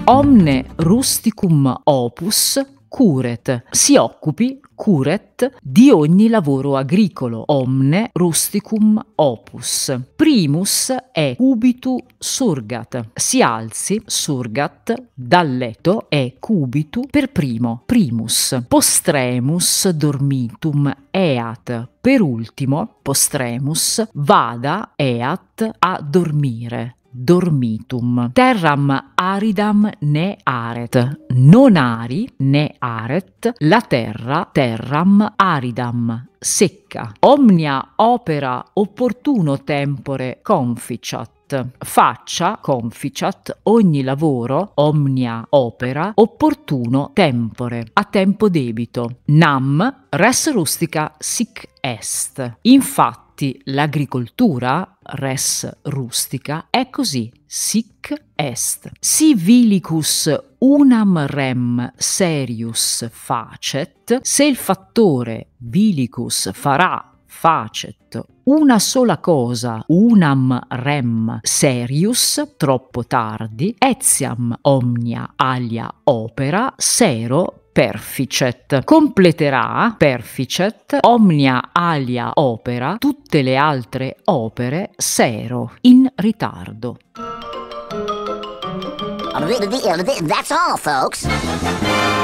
Omne rusticum opus curet, si occupi, curet, di ogni lavoro agricolo. Omne rusticum opus. Primus è cubitu surgat, si alzi, surgat, dal letto è cubitu per primo, primus. Postremus dormitum eat, per ultimo, postremus, vada eat a dormire. Dormitum. Terram aridam ne aret, non ari ne aret, la terra terram aridam, secca. Omnia opera opportuno tempore conficiat. Faccia, conficiat, ogni lavoro, omnia opera, opportuno tempore, a tempo debito. Nam res rustica sic est. Infatti l'agricoltura, res rustica, è così, sic est. Si vilicus unam rem serius facet, se il fattore vilicus farà, facet, una sola cosa, unam rem serius, troppo tardi, etiam omnia alia opera, sero perficet. Completerà, perficet, omnia alia opera, tutte le altre opere, sero, in ritardo. That's all, folks.